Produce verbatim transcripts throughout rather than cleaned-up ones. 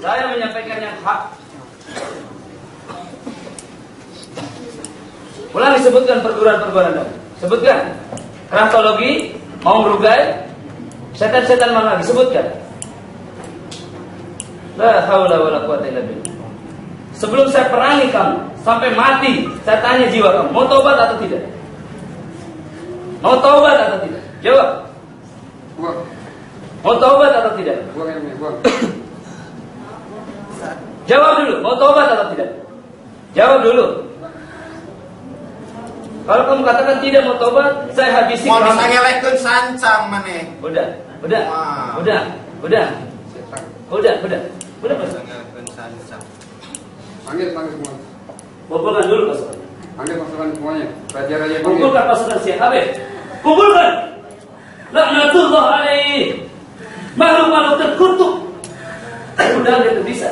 Saya menyampaikan yang hak. Ulang disebutkan perguruan-perguruan tadi. Sebutkan. Kraftologi, Maung Rugai, setan-setan mana disebutkan. La haula wala quwata illa billah. Sebelum saya perangi kamu sampai mati, saya tanya jiwa kamu, mau taubat atau tidak? Mau taubat atau tidak? Jawab. Buang. Mau taubat atau tidak? Buang ini, buang. Jawab dulu, mau taubat atau tidak? Jawab dulu. Kalau kamu katakan tidak mau taubat, saya habisi mau kamu. bisa ngelekkeun sancang maneh. Udah, udah, Wow. udah, udah, udah, udah, udah Bisa pas. ngelekkeun sancang. Panggil, panggil semua. Kumpulkan dulu pasukan. Panggil pasukan semuanya. Raja-raja panggil. Kumpulkan pasukan siap. Habis. Kumpulkan. Laknatullah alaih. Makhluk-makhluk terkutuk. Udah gitu bisa.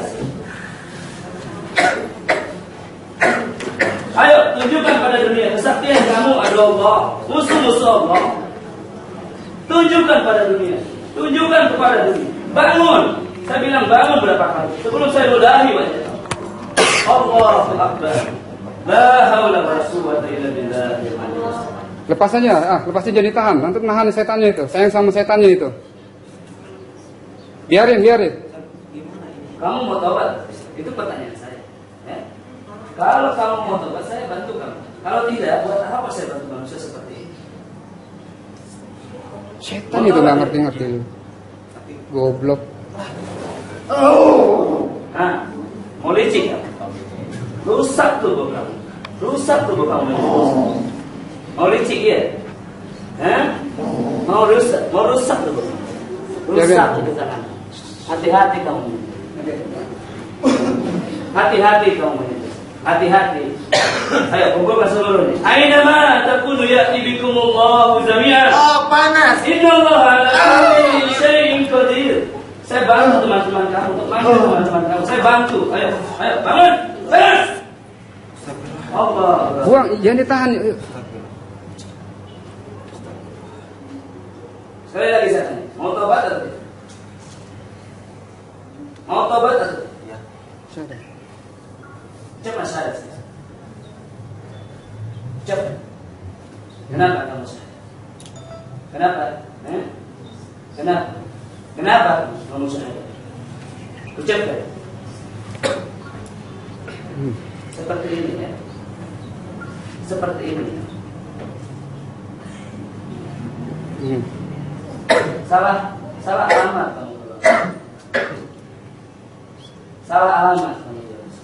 Ayo tunjukkan pada dunia kesaktian kamu adalah Allah, musuh-musuh Allah. Tunjukkan pada dunia. Tunjukkan kepada dunia. Bangun. Saya bilang bangun berapa kali sebelum saya ludahi wajah. Allahu Akbar. La haula wala quwwata illa billah. Lepas saja, ah, lepas saja ditahan. Nanti nahan setannya itu. Sayang sama setannya itu. Biarin, biarin. Kamu mau tobat? Itu pertanyaan saya. Ya? Kalau kamu mau tobat, saya bantu kamu. Kalau tidak, buat apa saya bantu manusia seperti ini? Setan itu nggak ngerti-ngerti. Goblok. Nah, mau licik kamu? Rusak tubuh kamu. Rusak tubuh kamu. Mau licik ya? Hah? Mau rusak? Mau rusak tubuh kamu? Rusak itu tangan. Hati-hati kamu. Hati-hati kamu. Hati-hati. Ayo kumpulkan seluruhnya. Aina ma takunu ya'ti bikumullahu jami'an. Oh, panas. Innallaha ala kulli syai'in qadir. Saya bantu teman-teman kamu untuk manggil teman-teman kamu. Saya bantu. Ayo, ayo bangun. Bangun. Allah. Buang, jangan ditahan. Sekali lagi saya tanya, mau tobat atau tidak? Mau tobat atau tidak? Ya. Sudah. Cepat syahadat saya. Cepat. Kenapa kamu syahadat? Kenapa? Eh? Kenapa? Kenapa kamu syahadat? Ucapkan. Hmm. Seperti ini ya. Seperti ini. Hmm. Salah, salah alamat kamu. Salah alamat kamu.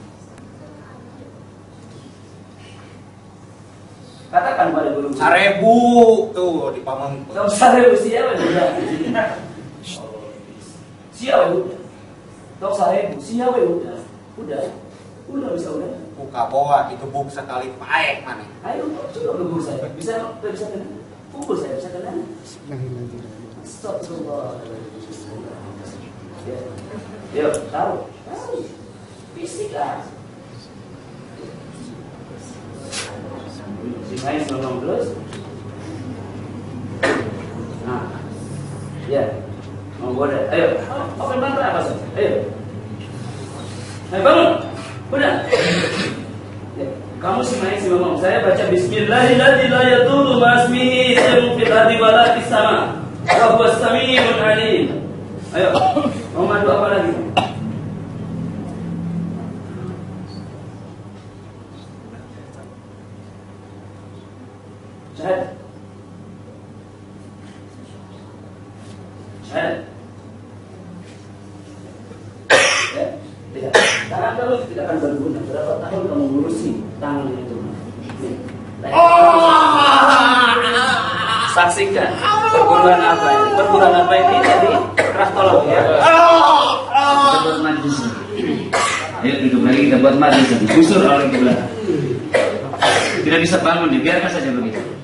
Katakan pada guru. Sarebu tuh di Pamengpeuk. Kamu sarebu siapa udah? Siapa udah? Kau sarebu siapa udah? Udah, udah bisa udah. Buka boa itu buk sekali paek maneh. Ayo coba guru saya. Bisa bisa kena? Pukul saya bisa kena? Stop semua. Ya, yuk tahu, tahu. Fisik lah. Si main ngomong terus. Nah, ya, mau boleh. Ayo, open mantra apa sih? Ayo, ayo bangun. Udah. Ya, kamu si main si ngomong. Saya baca Bismillahirrahmanirrahim. La yadurru ma'asmihi syai'un fil ardi wa la fis sama'. Wa huwas sami'ul 'alim. Ayo, mau madu apa lagi? Syahadat. Syahadat. Ya, tidak. Tangan kamu tidak akan berguna. Berapa tahun kamu ngurusi tangan itu? Saksikan perguruan apa ini? Perguruan apa ini dari kraftologi ya? Kita buat majlis. Ayo duduk lagi kita buat majlis. Busur orang ke belakang. Tidak bisa bangun, dibiarkan saja begitu.